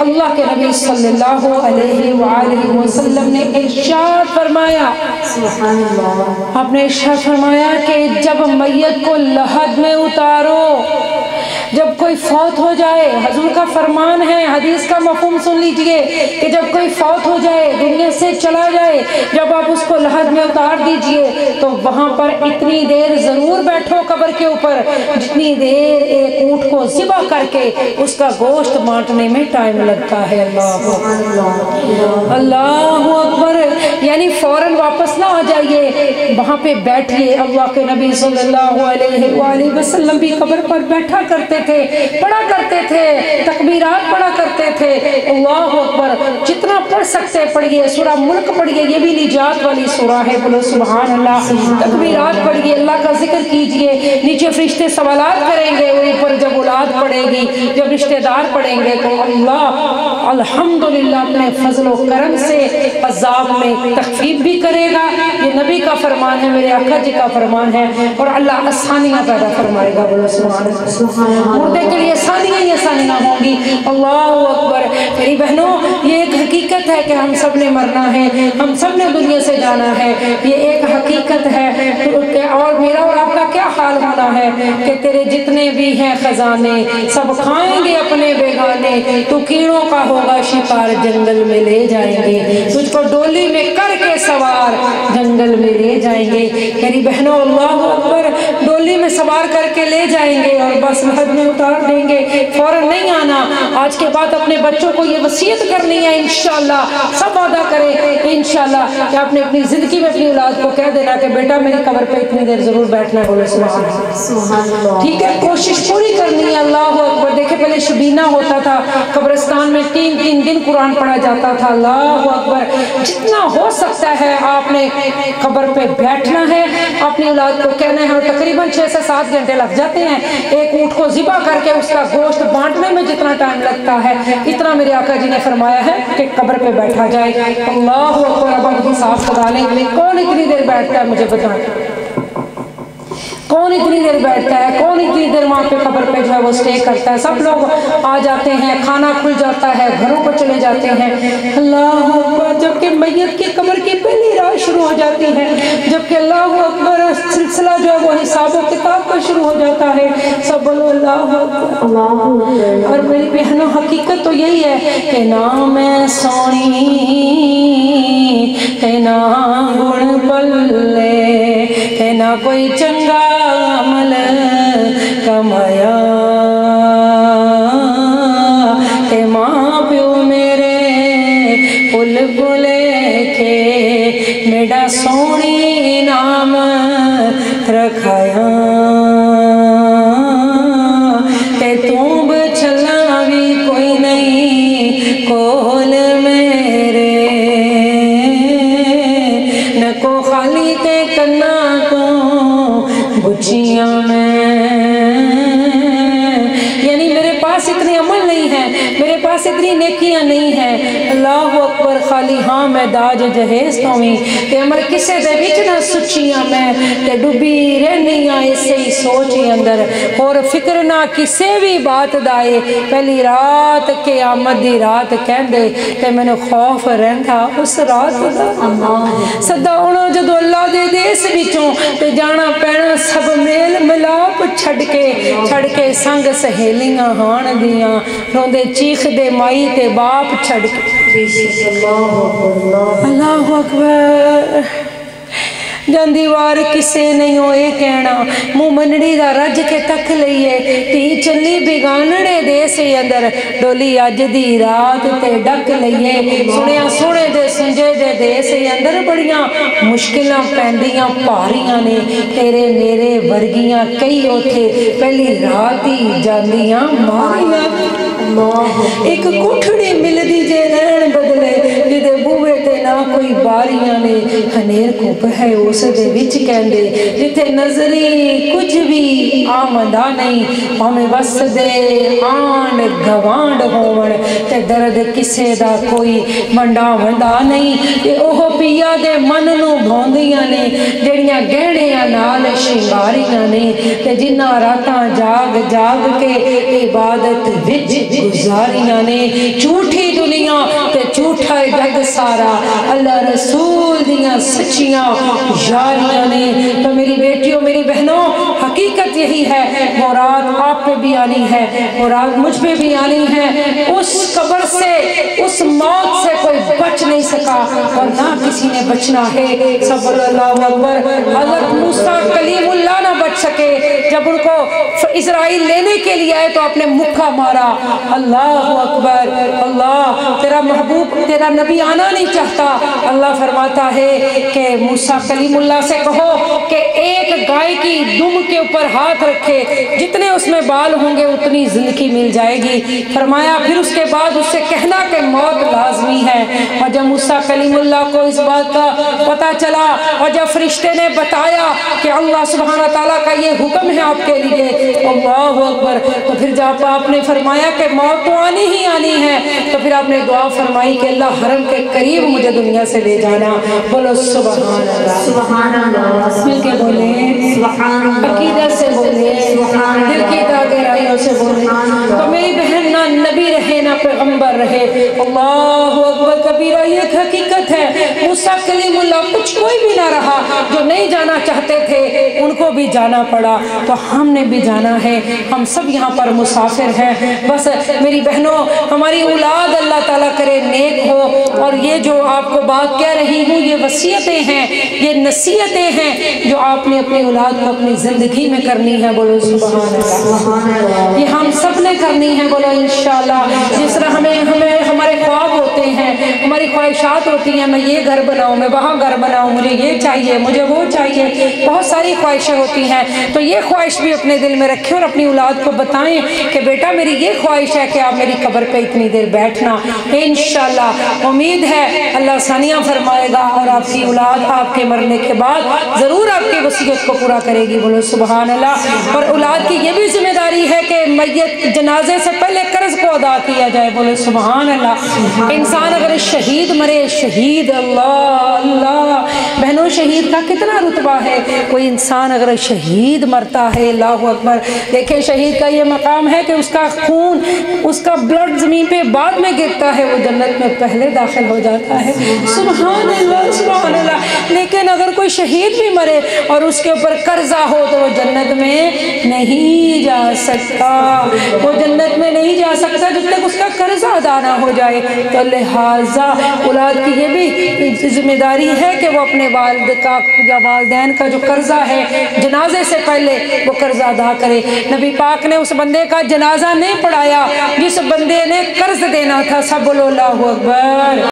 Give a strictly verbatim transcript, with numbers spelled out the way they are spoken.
اللہ کے نبی صلی اللہ علیہ وآلہ وسلم نے ارشاد فرمایا، سبحان اللہ، آپ نے ارشاد فرمایا کہ جب میت کو لحد میں اتارو، جب کوئی فوت ہو جائے، حضور کا فرمان ہے، حدیث کا مفہوم سن لیجئے کہ جب کوئی فوت ہو جائے، دنیا سے چلا جائے، جب آپ اس کو لحد میں اتار دیجئے تو وہاں پر اتنی دیر ضرور بیٹھو قبر کے اوپر جتنی دیر ایک اونٹ کو ذبح کر کے اس کا گوشت بانٹنے میں ٹائم لگتا ہے۔ اللہ اللہ اکبر، یعنی فوراً واپس نہ آ جائیے، وہاں پہ بیٹھیے۔ اللہ کے نبی صلی اللہ علیہ وآلہ وسلم بھی قبر پر بیٹھا کرتے تھے، پڑھا کرتے تھے، تکبیرات پڑھا کرتے تھے۔ اللہ اکبر، جتنا پڑھ سکتے پڑھیے، سورہ ملک پڑھیے، یہ بھی نجات والی سورہ ہے، بولو سبحان اللہ۔ تکبیرات پڑھیے، اللہ کا ذکر کیجئے، نیچے فرشتے سوالات کریں گے، اور اوپر جب اولاد پڑھے گی، جب رشتہ دار پڑھیں گے تو اللہ الحمدللہ اپنے فضل و کرم سے عذاب میں تخفیف بھی کرے گا۔ یہ نبی کا فرمان ہے، میرے آقا جی کا فرمان ہے، اور اللہ آسانیاں پیدا فرمائے گا، بولو سبحان اللہ۔ مردے کے لیے آسانیاں ہی آسانیاں ہوں گی۔ اللہ اکبر، میری بہنوں، یہ ایک حقیقت ہے کہ ہم سب نے مرنا ہے، ہم سب نے دنیا سے جانا ہے، یہ ایک حقیقت ہے۔ اور میرا اور آپ کا کیا حال ہونا ہے کہ تیرے جتنے بھی ہیں خزانے سب کھائیں گے اپنے بیگانے، تو کیڑوں کا ہوگا شکار جنگل میں لے جائیں گے، تجھ کو ڈولی میں کر کے سوار جنگل میں لے جائیں گے۔ میری بہنوں، اللہ اکبر، ڈولی میں سوار کر کے لے جائیں گے اور بس لحد میں اتار دیں گے، فوراً نہیں آنا۔ آج کے بعد اپنے بچوں کو یہ وصیت کرنی ہے، انشاءاللہ سب وعدہ کریں انشاءاللہ کہ آپ نے اپنی زندگی میں اپنی اولاد کو کہہ دینا کہ بیٹا میری قبر پہ اتنی دیر ضرور بیٹھنا ہے، بولے سبحان اللہ۔ ٹھیک ہے، کوشش پوری کرنی ہے۔ اللہ اکبر، دیکھیں پہلے شبینہ ہوتا تھا، قبرستان میں تین تین دن قرآن پڑھا جاتا تھا۔ اللہ اکبر، جتنا ہو سکتا ہے آپ نے قبر پہ بیٹھنا ہے، اپنی اولاد کو کہنا ہے، اور تقریباً چھ سے سات گھنٹے لگ جاتے ہیں ایک اونٹ کو ذبح کر کے اس کا گوشت بانٹنے میں، جتنا ٹائم لگتا ہے اتنا میرے آقا جی نے فرمایا ہے کہ قبر پہ بیٹھا جائے۔ اللہ اکبر، اب ہم حساب لگا لیں، کون اتنی دیر بیٹھتا ہے مجھے بتائیں، کون اتنی دیر بیٹھتا ہے، کون اتنی دیر وہاں پہ قبر پہ جو ہے وہ سٹے کرتا ہے؟ سب لوگ آ جاتے ہیں، کھانا کھل جاتا ہے، گھروں کو چلے جاتے ہیں۔ اللہ اکبر، جبکہ میت کی قبر کی پہلی رات شروع ہو جاتی ہے، جبکہ اللہ اکبر سلسلہ جو ہے وہ حساب و کتاب کا شروع ہو جاتا ہے، سب بولو اللہ اکبر۔ اور میری بہنوں، حقیقت تو یہی ہے کہ نام سونی کہ نہ گن پلے کہ نہ کوئی چنگا عمل کمایا، کہ ماں پیو میرے پل پلے کے میڈا سونی نام رکھایا، کہ تم بچھلا بھی کوئی نہیں کول میرے، نہ کو خالی تے کرنا تو بچیاں میں، یعنی میرے پاس اتنے عمل نہیں ہیں، میرے پاس اتنی نیکیاں نہیں ہیں۔ اللہ اکبر، خالی ہاں میں داج جہیز تو ہی کہ عمر کسے دے وچ نہ سچیاں میں، تے ڈبی رہنی آ اسے ہی سوچی اندر، اور فکر نہ کسے بھی بات دائے، پہلی رات قیامت دی رات کہندے تے میں نے خوف رہندا اس رات دا، سدا انہوں جدو اللہ دے دیس وچوں تے جانا پینا سب میل ملاپ چھڑ کے چھڑ کے سنگ سہیلیاں ہان دیاں روندے چیخ دے مائی تے باپ چھڑ کے۔ اللہ اکبر، جاندی وار کسے نہیں ہوئے کہنا، منہ منڑی دا رج کے تک لئیے، تی چلی بگانڑے دے سے اندر ڈولی اج دی رات تے ڈک لئیے، سنیا سنے دے سنجے دے دے سے اندر بڑیاں مشکلاں پہندیاں پاریاں نے، تیرے میرے ورگیاں کئی ہوتے پہلی راتی جاندیاں ماریاں، ایک کٹھڑی مل دی جے رہن بدلے جدے بوئے تے نہ کوئی باریاں نے، ہنیر کو ہے اس دے وچ کہندے جتے نظری کچھ بھی آمدہ نہیں، ہمیں بس دے آنڈ گوانڈ ہون تے درد کسے دا کوئی منڈا ونڈا نہیں تے اوہ پیا دے من نو بھوندیاں نے جڑیاں گہڑیاں نال شنگاریاں نے تے جنہ راتاں جاگ جاگ کے عبادت وچ گزاریاں نے جھوٹی دنیا تے جھوٹا جگ سارا اللہ رسول دیاں سچیاں یاریاں نے۔ تو میری بیٹیوں میری بہنوں حقیقت یہی ہے وہ رات آپ پہ بھی آنی ہے وہ رات مجھ پہ بھی آنی ہے۔ اس قبر سے اس موت سے کوئی بچ نہیں سکا اور نہ کسی نے بچنا ہے۔ سب اللہ اکبر۔ حضرت موسیٰ کلیم اللہ نہ بچ سکے جب ان کو اسرائیل لینے کے لیے آئے تو اپنے مکہ مارا۔ اللہ اکبر اللہ، تیرا محبوب تیرا نبی آنا نہیں چاہتا، اللہ فرماتا ہے کہ موسیٰ کلیم اللہ سے کہو کہ ایک گائے کی دم کے اوپر ہاتھ رکھے، جتنے اس میں بال ہوں گے اتنی زندگی مل جائے گی۔ فرمایا پھر اس کے بعد اس سے کہنا کہ موت لازمی ہے۔ اور جب موسیٰ کلیم اللہ کو اس بات کا پتہ چلا اور جب فرشتے نے بتایا کہ اللہ سبحانہ تعالیٰ کا یہ حکم ہے آپ کے لیے، اللہ اکبر، تو پھر جب آپ نے فرمایا کہ موت تو آنی ہی آنی ہے تو پھر آپ نے دعا فرمائی کہ اللہ حرم کے قریب مجھے دنیا سے لے جانا۔ بولو سبحان اللہ، سبحان اللہ، مل کے بولے سبحان اللہ، عقیدت سے بولے سبحان اللہ، دل کی گہرائیوں سے بولے۔ تو میری بہن نہ نبی رہے نہ پیغمبر رہے، اللہ اکبر کبیرہ، یہ ایک حقیقت ہے۔ موسیٰ کلیم اللہ کچھ کوئی بھی نہ رہا، جو نہیں جانا چاہتے تھے ان کو بھی جانا پڑا، تو ہم نے بھی جانا ہے، ہم سب یہاں پر مسافر ہیں۔ بس میری بہنوں ہماری اولاد اللہ تعالیٰ کرے نیک ہو، اور یہ جو آپ کو بات کہہ رہی ہوں یہ وصیتیں ہیں، یہ نصیحتیں ہیں جو آپ نے اپنی اولاد کو اپنی زندگی میں کرنی ہے۔ بولو سبحان اللہ، یہ ہم سب نے کرنی ہے۔ بولو انشاءاللہ۔ جس طرح ہمیں ہمیں ہمارے خواب ہوتے ہیں، ہماری خواہشات ہوتی ہیں، میں یہ گھر بناؤں، میں وہاں گھر بناؤں، مجھے یہ چاہیے، مجھے وہ چاہیے، بہت ساری خواہشیں ہوتی ہیں، تو یہ خواہش بھی اپنے دل میں رکھیں اور اپنی اولاد کو بتائیں کہ بیٹا میری یہ خواہش ہے کہ آپ میری قبر پہ اتنی دیر بیٹھنا، انشاءاللہ امید ہے اللہ آسانیاں فرمائے گا اور آپ کی اولاد آپ کے مرنے کے بعد ضرور آپ کی وصیت کو پورا کرے گی۔ بولو سبحان اللہ۔ اور اولاد کی یہ بھی ذمہ داری ہے کہ میت جنازے سے پہلے قرض کو ادا کیا جائے۔ بولو سبحان اللہ۔ انسان اگر شہید مرے، شہید، اللہ اللہ بہنوں، شہید کا کتنا رتبہ ہے۔ کوئی انسان اگر شہید مرتا ہے، اللہ اکبر، دیکھیں شہید کا یہ مقام ہے کہ اس کا خون، اس کا بلڈ زمین پہ بعد میں گرتا ہے، وہ جنت میں پہلے داخل ہو جاتا ہے۔ سبحان اللہ سبحان اللہ۔ لیکن اگر کوئی شہید بھی مرے اور اس کے اوپر قرضہ ہو تو وہ جنت میں نہیں جا سکتا، وہ جنت میں نہیں جا سکتا جب تک اس کا قرضہ ادا نہ ہو جائے۔ تو لہٰذا اولاد کی یہ بھی ذمہ داری ہے کہ وہ اپنے والد کا یا والدین کا جو قرضہ ہے جنازے سے پہلے وہ قرضہ ادا کرے۔ نبی پاک نے اس بندے کا جنازہ نہیں پڑھایا جس بندے نے قرض دینا تھا۔ سب بولو اللہ اکبر۔